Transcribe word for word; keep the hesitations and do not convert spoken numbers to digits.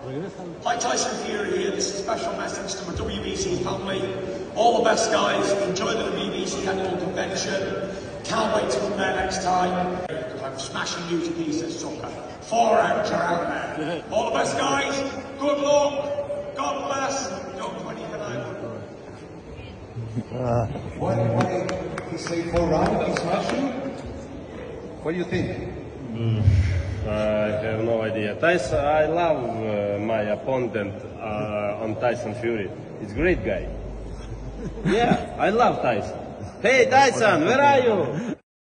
Hi, Tyson Fury here. This is a special message to my W B C family. All the best, guys. Enjoy the W B C annual convention. Can't wait to come there next time. I'm smashing you to pieces, sucker. Four out, you're out there. All the best, guys. Good luck. God bless. Don't do anything I Uh, Why, why he say four rounds, he smash you? What do you think? Mm, I have no idea. Tyson, I love uh, my opponent uh, on Tyson Fury. It's a great guy. Yeah, I love Tyson. Hey Tyson, where are you?